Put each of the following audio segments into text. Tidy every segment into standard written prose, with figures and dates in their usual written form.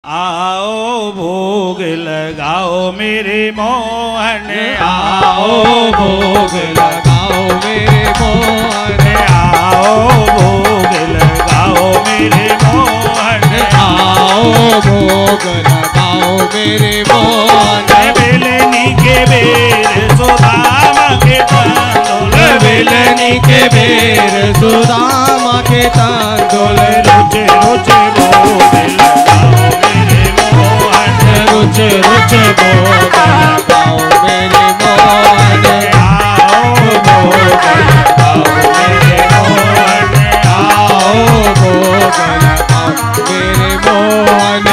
आओ भोग लगाओ मेरे मोहन, आओ भोग लगाओ मेरे मोहन, आओ भोग लगाओ मेरे मोहन, आओ भोग लगाओ मेरे मोहन। बेलनी के बेर सुदामा के तांदुल, बेलनी के बेर सुदामा के तांदुल, रुच रुच भोग लगाओ मेरे मोहन, रुच रुच भोग लगाओ मेरे मोहन। आओ भोग लगाओ मेरे मोहन, आओ भोग लगाओ मेरे मोहन।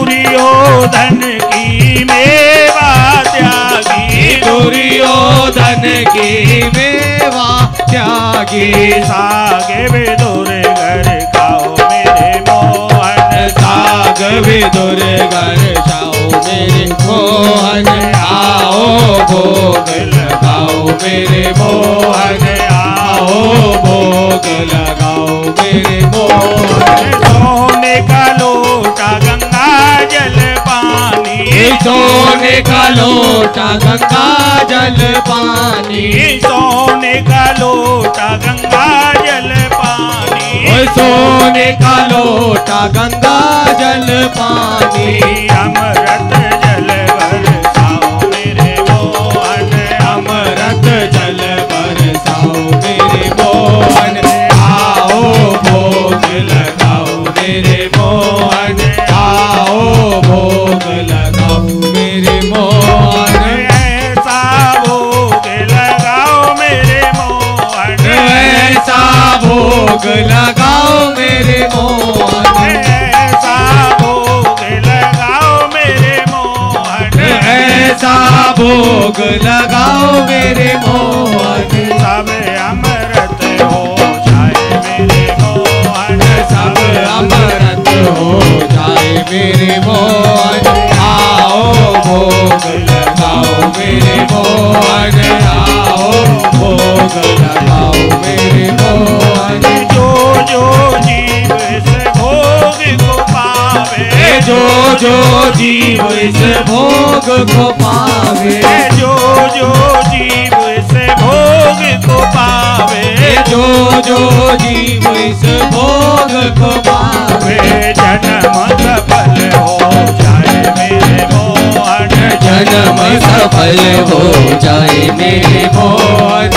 दुर्योधन की मेवा त्यागी, दुर्योधन की मेवा त्यागी, साग विदुर घर खाओ मेरे मोहन, साग विदुर घर जाओ मेरे मोहन। आओ भोग लगाओ मेरे मोहन, आओ भोग लगाओ मेरे मोहन। सोने का लोटा गंगा जल पानी, सोने का लोटा गंगा जल पानी, सोने का लोटा गंगा जल पानी, सोने का लोटा गंगा जल पानी। अमृत जल बरसाओ मेरे मोहन, अमृत जल बरसाओ मेरे मोहन। आओ भोग लगाओ मेरे मोहन, आओ भोग लगाओ मेरे मोहन। ऐसा भोग लगाओ मेरे मोहन, ऐसा भोग लगाओ मेरे मोहन, ऐसा भोग लगाओ मेरे मोहन, ऐसा भोग लगाओ मेरे मोहन। सब अमृत हो जाए मेरे मोहन, सब अमृत हो जाए मेरे मोहन। आओ भोग लगाओ मेरे मोहन, आओ भोग लगाओ मेरे मोहन। जो जो जीव इस भोग को पावे, जो जो जीव इस भोग को पावे, जो जो जीव इस भोग को पावे, जो जो जीव इस भोग को पावे, जन्म सफल हो जाए मेरे मोहन, जन्म सफल हो जाए मेरे मोहन।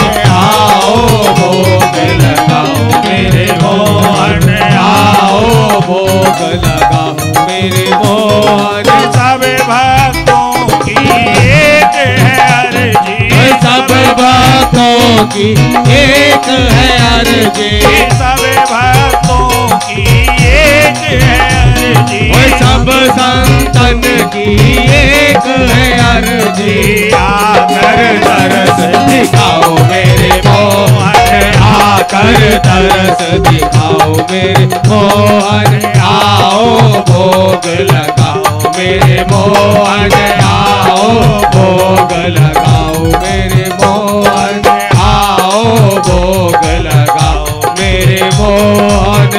आओ भोग लगाओ मेरे मोहन, आओ भोग लगाओ मेरे मोहन। सब भक्तों की एक है अर्जी, सब भक्तों की एक है अर्जी, सब भक्तों की एक है अर्जी, सब संतन की एक है अर्जी। आकर तरस दिखाओ मेरे मोहन, आकर तरस दिखाओ मेरे मोहन। आओ भोग लगाओ मेरे मोहन, आओ भोग लगाओ मेरे मोहन, आओ भोग लगाओ मेरे मोहन।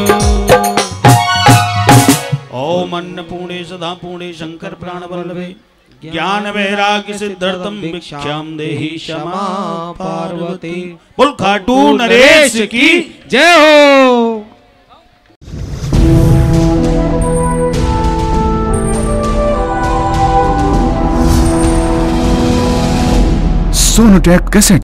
ओम अन्नपूर्णे सदा पूर्णे शंकर प्राण वल्लभे, ज्ञान वैराग्य सिद्धार्थम भिक्षाम देहि क्षमा पार्वती। बोल खाटू नरेश की जय हो। सोनोटेक कैसेट